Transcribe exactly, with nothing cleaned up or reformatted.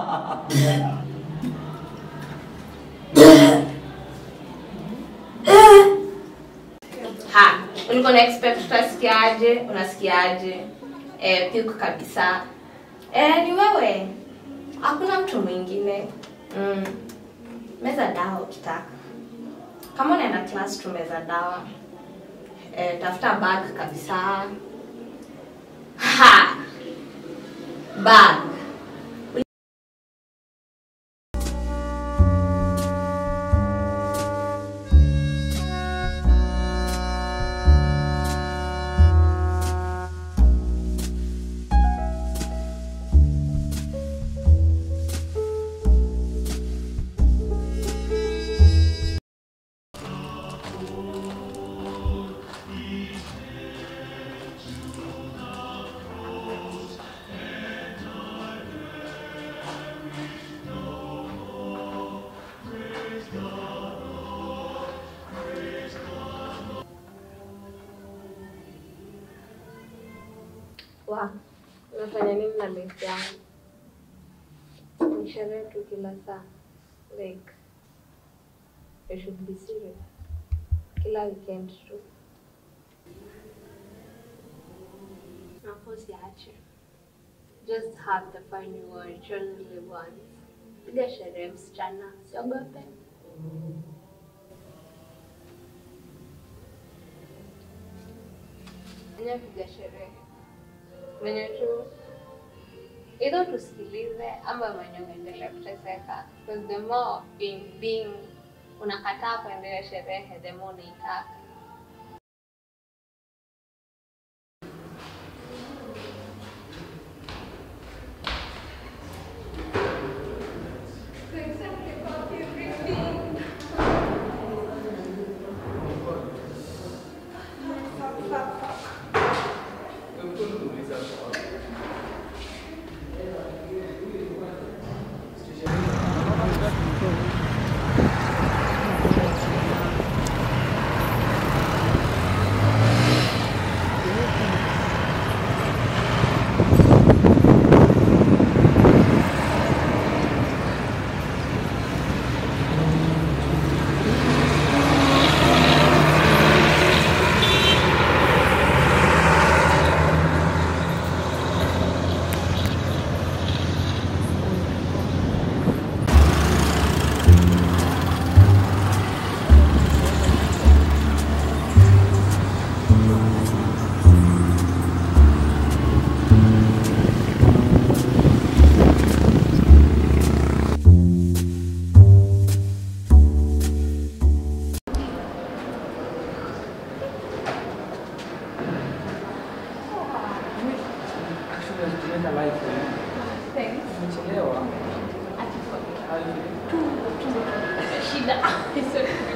Ha, ulikuwa na expect utasikiaje, unasikiaje? Eh, piko kabisa. Eh, ni wewe. Hakuna mtu mwingine. Mm. Meza dawa ukitaka. Kama unaenda class tu meza dawa. Eh, tafuta bag kabisa. Ha. Bag. Wa, unafanya nini na life yangu? Ni sherehe tu kila saa. Like, you should be serious. Kila weekend tu. Nafosi ache. Just have the fun you want, you only live once. Piga sherehe msichana, siogope. Nya piga sherehe. Mwenye tu either tusikilize ama mwenye uendelee kuteseka, because the more being, being unakataa kuendelea sherehe, the more unaitaka. Thanks. Shida.